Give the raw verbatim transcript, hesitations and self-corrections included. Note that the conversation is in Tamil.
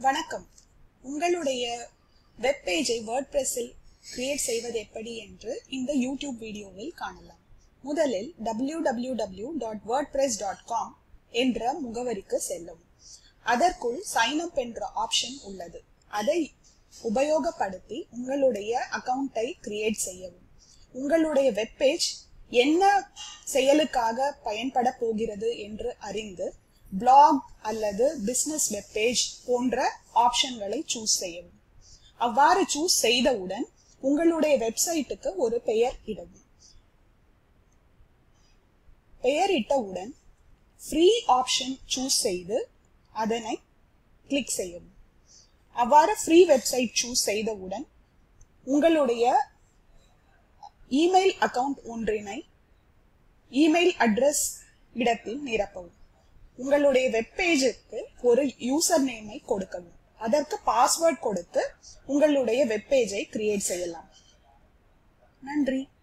வணக்கம். உங்களுடைய வெப் பேஜை வேர்ட்பிரஸில் கிரியேட் செய்வது எப்படி என்று இந்த யூடியூப் வீடியோவில் காணலாம். முதலில் W W W dot WordPress dot com என்ற முகவரிக்கு செல்லவும். அதற்குள் சைன் அப் என்ற ஆப்ஷன் உள்ளது. அதை உபயோகப்படுத்தி உங்களுடைய அக்கவுண்டை கிரியேட் செய்யவும். உங்களுடைய வெப் பேஜ் என்ன செயலுக்காக பயன்பட போகிறது என்று அறிந்து பிளாக் அல்லது பிசினஸ் வெப் பேஜ் போன்ற ஆப்ஷன்களை சூஸ் செய்யவும். அவ்வாறு சூஸ் செய்தவுடன் உங்களுடைய வெப்சைட்டுக்கு ஒரு பெயர் இடவும். பெயரிட்டவுடன் ஃப்ரீ ஆப்ஷன் சூஸ் செய்து அதனை கிளிக் செய்யவும். அவ்வாறு ஃப்ரீ வெப்சைட் சூஸ் செய்தவுடன் உங்களுடைய இமெயில் அக்கவுண்ட் ஒன்றினை இமெயில் அட்ரஸ் இடத்தில் நிரப்பவும். உங்களுடைய வெப் பேஜுக்கு ஒரு யூசர் நேமை கொடுக்கவும். அதற்கு பாஸ்வேர்ட் கொடுத்து உங்களுடைய வெப் பேஜை கிரியேட் செய்யலாம். நன்றி.